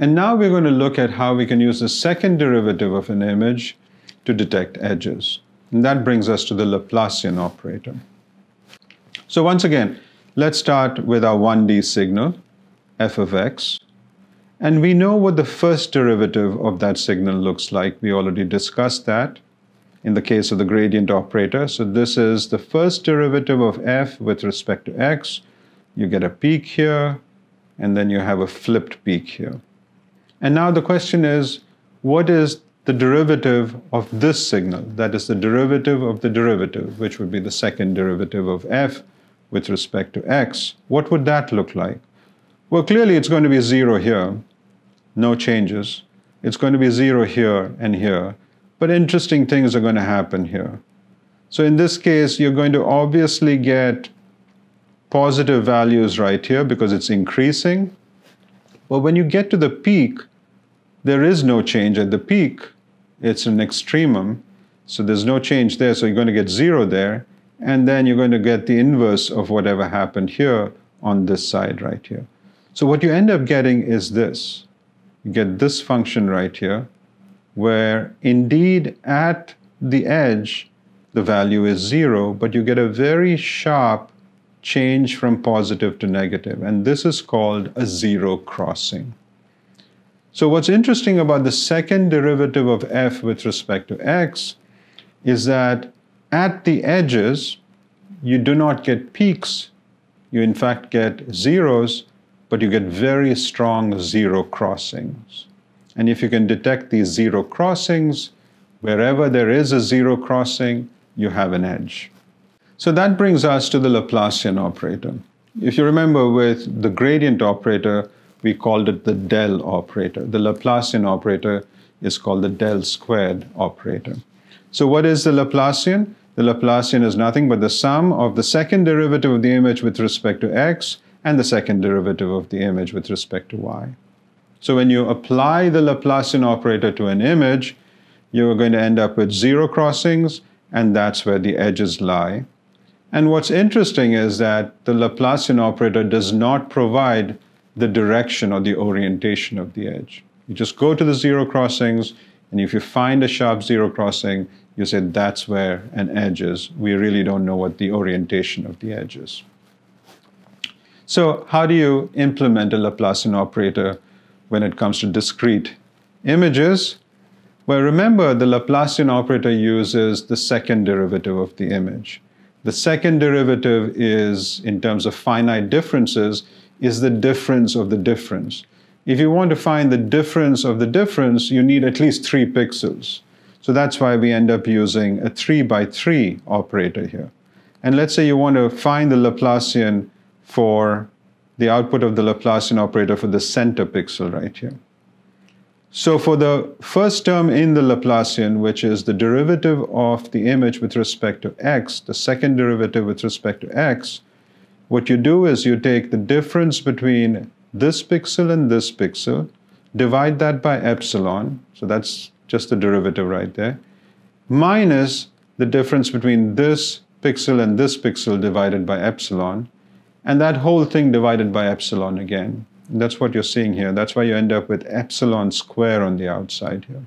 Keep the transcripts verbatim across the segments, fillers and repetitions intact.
And now we're going to look at how we can use the second derivative of an image to detect edges. And that brings us to the Laplacian operator. So once again, let's start with our one D signal, f of x. And we know what the first derivative of that signal looks like. We already discussed that in the case of the gradient operator. So this is the first derivative of f with respect to x. You get a peak here, and then you have a flipped peak here. And now the question is, what is the derivative of this signal? That is the derivative of the derivative, which would be the second derivative of f with respect to x. What would that look like? Well, clearly it's going to be zero here, no changes. It's going to be zero here and here. But interesting things are going to happen here. So in this case, you're going to obviously get positive values right here because it's increasing. But when you get to the peak, there is no change at the peak. It's an extremum. So there's no change there. So you're going to get zero there. And then you're going to get the inverse of whatever happened here on this side right here. So what you end up getting is this. You get this function right here, where indeed at the edge, the value is zero, but you get a very sharp change from positive to negative. And this is called a zero crossing. So what's interesting about the second derivative of f with respect to x is that at the edges, you do not get peaks. You in fact get zeros, but you get very strong zero crossings. And if you can detect these zero crossings, wherever there is a zero crossing, you have an edge. So that brings us to the Laplacian operator. If you remember with the gradient operator, we called it the del operator. The Laplacian operator is called the del squared operator. So what is the Laplacian? The Laplacian is nothing but the sum of the second derivative of the image with respect to x and the second derivative of the image with respect to y. So when you apply the Laplacian operator to an image, you're going to end up with zero crossings, and that's where the edges lie. And what's interesting is that the Laplacian operator does not provide the direction or the orientation of the edge. You just go to the zero crossings, and if you find a sharp zero crossing, you say that's where an edge is. We really don't know what the orientation of the edge is. So how do you implement a Laplacian operator when it comes to discrete images? Well, remember, the Laplacian operator uses the second derivative of the image. The second derivative is, in terms of finite differences, is the difference of the difference. If you want to find the difference of the difference, you need at least three pixels. So that's why we end up using a three by three operator here. And let's say you want to find the Laplacian for the output of the Laplacian operator for the center pixel right here. So for the first term in the Laplacian, which is the derivative of the image with respect to x, the second derivative with respect to x, what you do is you take the difference between this pixel and this pixel, divide that by epsilon, so that's just the derivative right there, minus the difference between this pixel and this pixel divided by epsilon, and that whole thing divided by epsilon again. And that's what you're seeing here. That's why you end up with epsilon square on the outside here.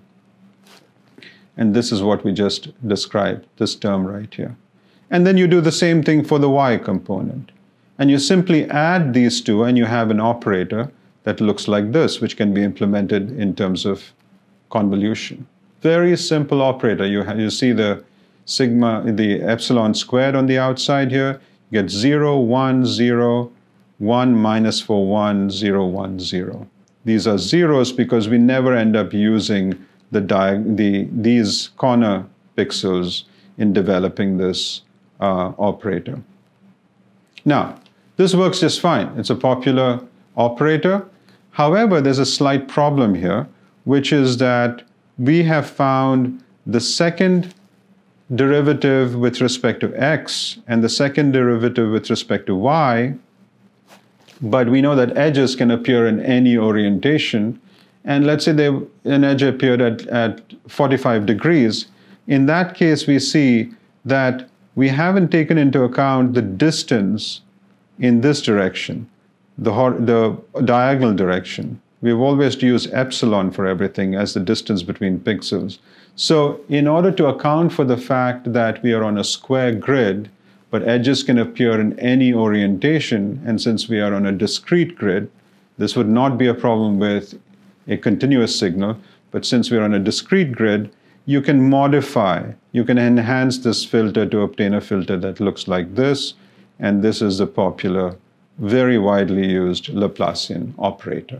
And this is what we just described, this term right here. And then you do the same thing for the y component. And you simply add these two, and you have an operator that looks like this, which can be implemented in terms of convolution. Very simple operator. You, have, you see the sigma, the epsilon squared on the outside here. You get zero, one, zero, one minus four, one, zero, one, zero. These are zeros because we never end up using the, the these corner pixels in developing this uh, operator. Now, this works just fine. It's a popular operator. However, there's a slight problem here, which is that we have found the second derivative with respect to x and the second derivative with respect to y, but we know that edges can appear in any orientation. And let's say they, an edge appeared at, at forty-five degrees. In that case, we see that we haven't taken into account the distance in this direction, the, the diagonal direction, We've always used epsilon for everything as the distance between pixels. So in order to account for the fact that we are on a square grid, but edges can appear in any orientation, and since we are on a discrete grid, this would not be a problem with a continuous signal, but since we're on a discrete grid, you can modify, you can enhance this filter to obtain a filter that looks like this, and this is the popular, very widely used Laplacian operator.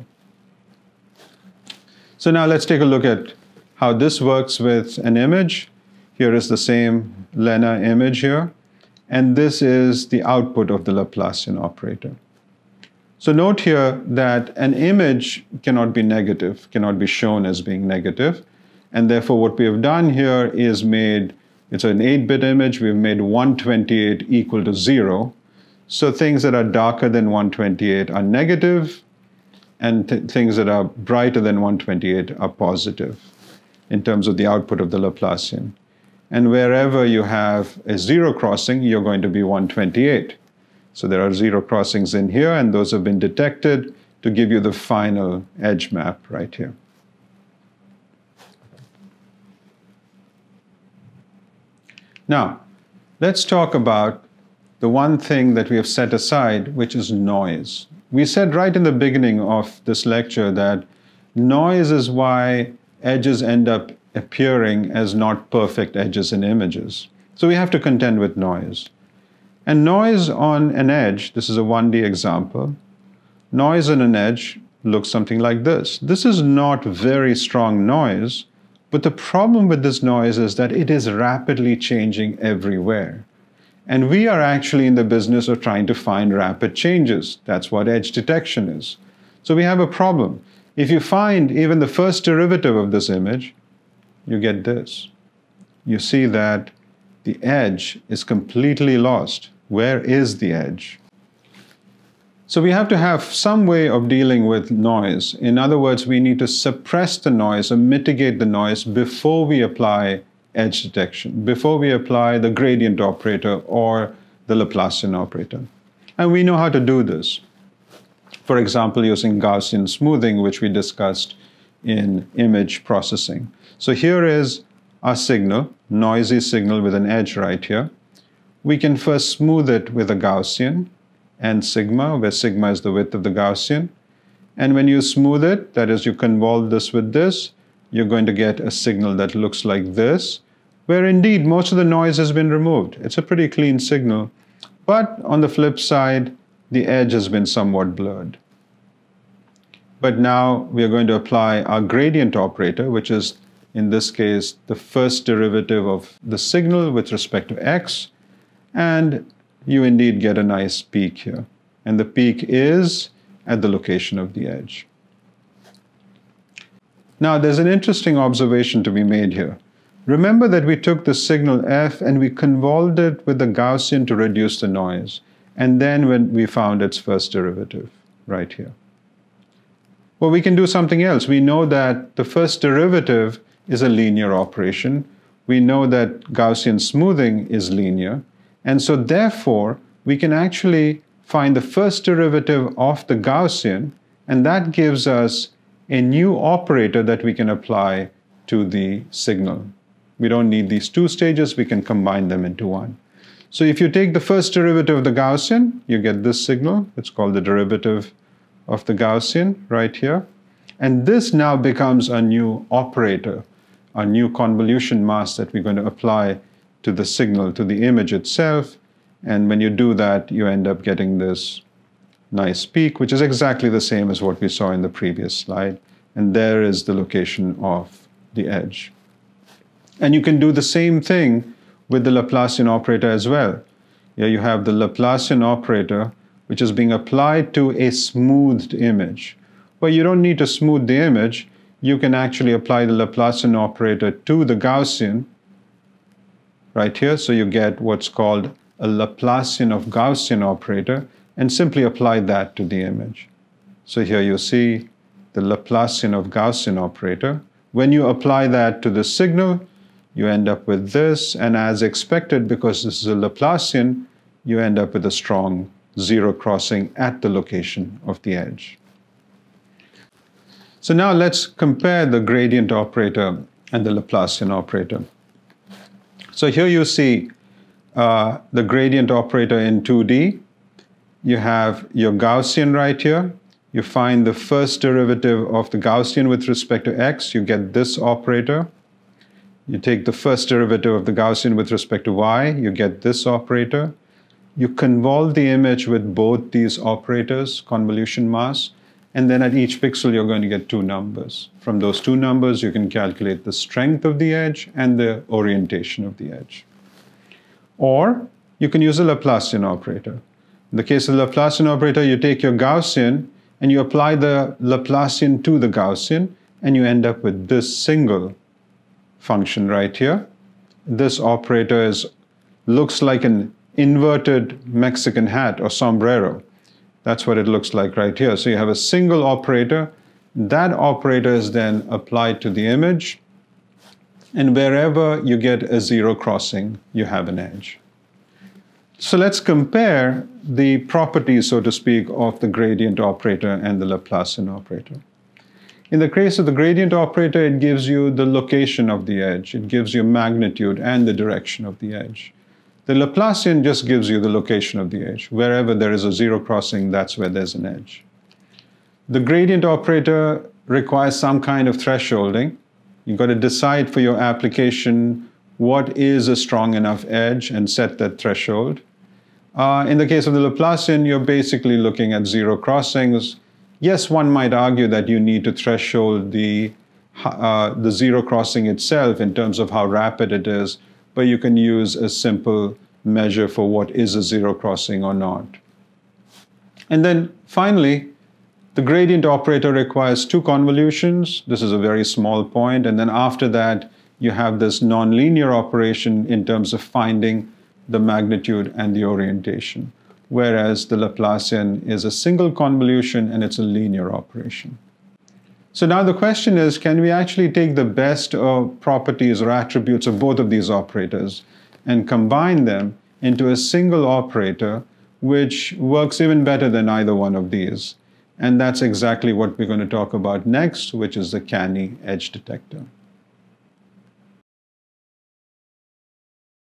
So now let's take a look at how this works with an image. Here is the same Lena image here, and this is the output of the Laplacian operator. So note here that an image cannot be negative, cannot be shown as being negative, and therefore what we have done here is made, it's an eight bit image, we've made one twenty-eight equal to zero. So things that are darker than one twenty-eight are negative, and th things that are brighter than one twenty-eight are positive in terms of the output of the Laplacian. And wherever you have a zero crossing, you're going to be one twenty-eight. So there are zero crossings in here, and those have been detected to give you the final edge map right here. Now, let's talk about the one thing that we have set aside, which is noise. We said right in the beginning of this lecture that noise is why edges end up appearing as not perfect edges in images. So we have to contend with noise. And noise on an edge, this is a one D example, noise on an edge looks something like this. This is not very strong noise, but the problem with this noise is that it is rapidly changing everywhere. And we are actually in the business of trying to find rapid changes. That's what edge detection is. So we have a problem. If you find even the first derivative of this image, you get this. You see that the edge is completely lost. Where is the edge? So we have to have some way of dealing with noise. In other words, we need to suppress the noise or mitigate the noise before we apply edge detection, before we apply the gradient operator or the Laplacian operator. And we know how to do this. For example, using Gaussian smoothing, which we discussed in image processing. So here is our signal, noisy signal with an edge right here. We can first smooth it with a Gaussian and sigma, where sigma is the width of the Gaussian. And when you smooth it, that is, you convolve this with this, you're going to get a signal that looks like this, where indeed most of the noise has been removed. It's a pretty clean signal. But on the flip side, the edge has been somewhat blurred. But now we are going to apply our gradient operator, which is, in this case, the first derivative of the signal with respect to x, and you indeed get a nice peak here. And the peak is at the location of the edge. Now, there's an interesting observation to be made here. Remember that we took the signal f and we convolved it with the Gaussian to reduce the noise. And then when we found its first derivative, right here. Well, we can do something else. We know that the first derivative is a linear operation. We know that Gaussian smoothing is linear. And so therefore, we can actually find the first derivative of the Gaussian, and that gives us a new operator that we can apply to the signal. We don't need these two stages, we can combine them into one. So if you take the first derivative of the Gaussian, you get this signal. It's called the derivative of the Gaussian right here. And this now becomes a new operator, a new convolution mask that we're going to apply to the signal, to the image itself. And when you do that, you end up getting this nice peak, which is exactly the same as what we saw in the previous slide. And there is the location of the edge. And you can do the same thing with the Laplacian operator as well. Here you have the Laplacian operator, which is being applied to a smoothed image. Well, you don't need to smooth the image. You can actually apply the Laplacian operator to the Gaussian right here. So you get what's called a Laplacian of Gaussian operator, and simply apply that to the image. So here you see the Laplacian of Gaussian operator. When you apply that to the signal, you end up with this, and as expected, because this is a Laplacian, you end up with a strong zero crossing at the location of the edge. So now let's compare the gradient operator and the Laplacian operator. So here you see uh, the gradient operator in two D. You have your Gaussian right here. You find the first derivative of the Gaussian with respect to x. You get this operator. You take the first derivative of the Gaussian with respect to y. You get this operator. You convolve the image with both these operators, convolution mass, and then at each pixel you're going to get two numbers. From those two numbers you can calculate the strength of the edge and the orientation of the edge. Or you can use a Laplacian operator. In the case of the Laplacian operator, you take your Gaussian and you apply the Laplacian to the Gaussian, and you end up with this single function right here. This operator is, looks like an inverted Mexican hat or sombrero. That's what it looks like right here. So you have a single operator. That operator is then applied to the image, and wherever you get a zero crossing, you have an edge. So let's compare the properties, so to speak, of the gradient operator and the Laplacian operator. In the case of the gradient operator, it gives you the location of the edge. It gives you magnitude and the direction of the edge. The Laplacian just gives you the location of the edge. Wherever there is a zero crossing, that's where there's an edge. The gradient operator requires some kind of thresholding. You've got to decide for your application what is a strong enough edge and set that threshold. Uh, in the case of the Laplacian, you're basically looking at zero crossings. Yes, one might argue that you need to threshold the, uh, the zero crossing itself in terms of how rapid it is, but you can use a simple measure for what is a zero crossing or not. And then finally, the gradient operator requires two convolutions. This is a very small point. And then after that, you have this nonlinear operation in terms of finding the magnitude and the orientation, whereas the Laplacian is a single convolution and it's a linear operation. So now the question is, can we actually take the best of properties or attributes of both of these operators and combine them into a single operator which works even better than either one of these? And that's exactly what we're going to talk about next, which is the canny edge detector.